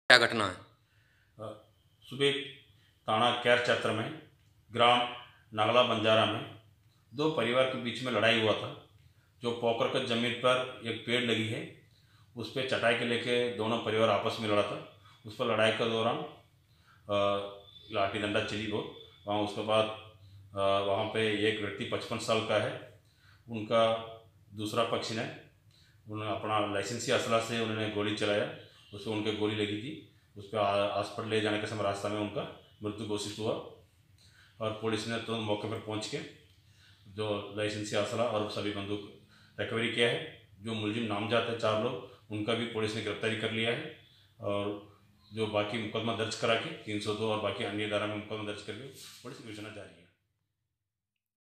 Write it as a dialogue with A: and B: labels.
A: क्या घटना है?
B: सुबह थाना कैर क्षेत्र में ग्राम नागला बंजारा में दो परिवार के बीच में लड़ाई हुआ था। जो पोकर के जमीन पर एक पेड़ लगी है, उस पर चटाई के लेके दोनों परिवार आपस में लड़ा था। उस पर लड़ाई के दौरान लाठी डंडा चली बहुत। वहाँ उसके बाद वहाँ पे एक व्यक्ति 55 साल का है, उनका दूसरा पक्ष ने उन्होंने अपना लाइसेंसी असला से उन्होंने गोली चलाया, उसमें उनके गोली लगी थी। उस पर हॉस्पिटल ले जाने के समय रास्ता में उनका मृत्यु घोषित हुआ और पुलिस ने तुरंत मौके पर पहुंच के जो लाइसेंसी असला और सभी बंदूक रिकवरी किया है। जो मुलजिम नामजद है 4 लोग, उनका भी पुलिस ने गिरफ्तारी कर लिया है और जो बाकी मुकदमा दर्ज करा के 302 और बाकी अन्य धारा में मुकदमा दर्ज करके पुलिस की योजना जारी है।